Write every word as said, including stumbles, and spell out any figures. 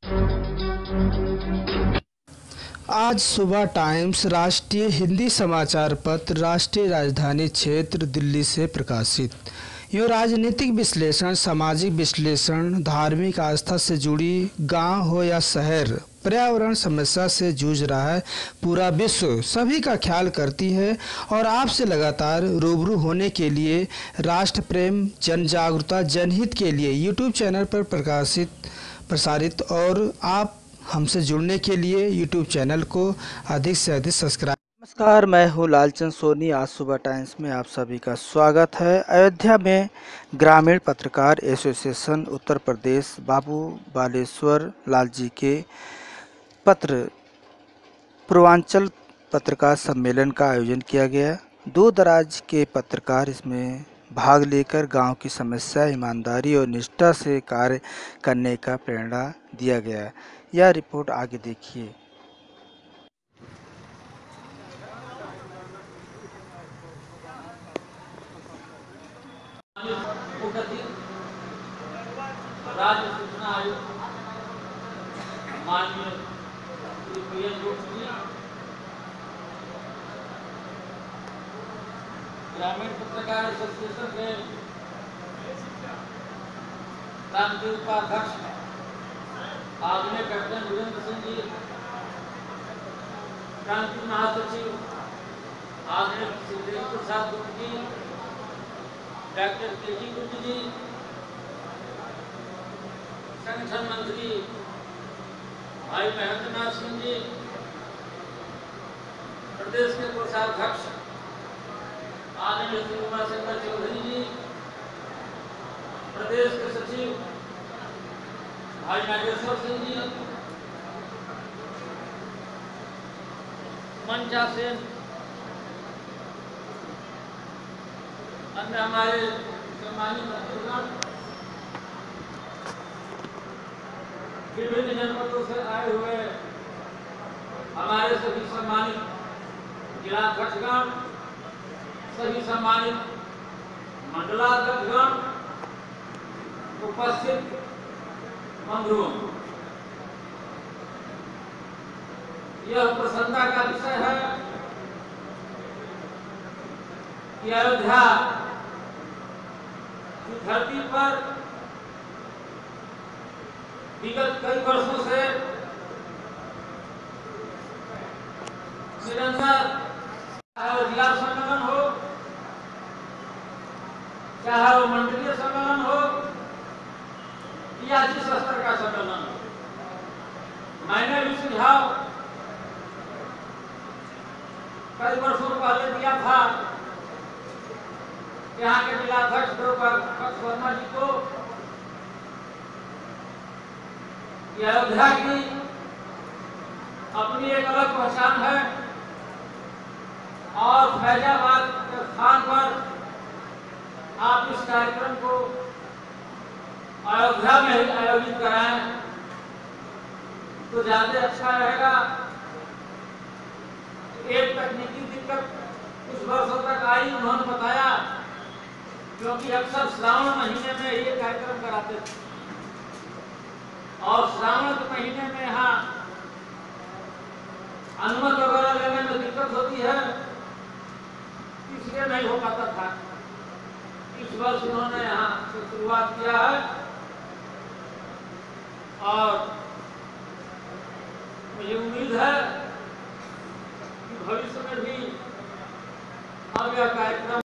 आज सुबह टाइम्स राष्ट्रीय हिंदी समाचार पत्र राष्ट्रीय राजधानी क्षेत्र दिल्ली से प्रकाशित। यो राजनीतिक विश्लेषण, सामाजिक विश्लेषण, धार्मिक आस्था से जुड़ी गांव हो या शहर, पर्यावरण समस्या से जूझ रहा है पूरा विश्व, सभी का ख्याल करती है और आपसे लगातार रूबरू होने के लिए राष्ट्र प्रेम, जन जागरूकता, जनहित के लिए यूट्यूब चैनल पर प्रकाशित प्रसारित और आप हमसे जुड़ने के लिए यूट्यूब चैनल को अधिक से अधिक सब्सक्राइब। नमस्कार, मैं हूँ लालचंद सोनी। आज सुबह टाइम्स में आप सभी का स्वागत है। अयोध्या में ग्रामीण पत्रकार एसोसिएशन उत्तर प्रदेश बाबू बालेश्वर लाल जी के पत्र पूर्वांचल पत्रकार सम्मेलन का आयोजन किया गया। दूर दराज के पत्रकार इसमें भाग लेकर गांव की समस्या, ईमानदारी और निष्ठा से कार्य करने का प्रेरणा दिया गया। यह रिपोर्ट आगे देखिए। राज्य सूचना आयोग माननीय श्री प्रियन जोशी, ग्रामीण पत्रकार एसोसिएशन के राष्ट्रीय उपाध्यक्ष आदरणीय कैप्टन वीरेंद्र सिंह जी, क्रांति महासचिव आदरणीय Shri Prasad Gupta ji, doctor K G Gupta ji, संगठन मंत्री भाई महेंद्र नाथ सिंह जी, प्रदेश के कोषाध्यक्ष आदरणीय श्री उमाशंकर चौधरी जी, प्रदेश के सचिव भाई नागेश्वर सिंह जी, मंचा सेन, अन्य हमारे सम्मानित मित्रगण, विभिन्न जनपदों से आए हुए हमारे सभी सम्मानित जिलाध्यक्षगण, सभी सम्मानित मंडलाध्यक्षगण, उपस्थित बंधुओं, यह प्रसन्नता का विषय है कि अयोध्या की धरती पर विगत कई वर्षों से निरंतर जिला सम्मेलन हो, चाहे वो मंडलीय सम्मेलन हो या जिस स्तर का सम्मेलन हो, मैंने भी सुझाव कई वर्षों पहले दिया था यहाँ के जिलाध्यक्ष द्रौपदी वर्मा जी को कि अयोध्या की अपनी एक अलग पहचान है और फैजाबाद के स्थान पर आप इस कार्यक्रम को अयोध्या में ही आयोजित कराएं तो ज्यादा अच्छा रहेगा। एक तकनीकी दिक्कत कुछ वर्षों तक आई, उन्होंने बताया, क्योंकि अक्सर श्रावण महीने में ये कार्यक्रम कराते थे और श्रावण के महीने में यहाँ अनुमति वगैरह लेने में दिक्कत होती है, इसलिए नहीं हो पाता था। इस वर्ष उन्होंने यहाँ से शुरुआत किया है और मुझे उम्मीद है कि भविष्य में भी अब यह कार्यक्रम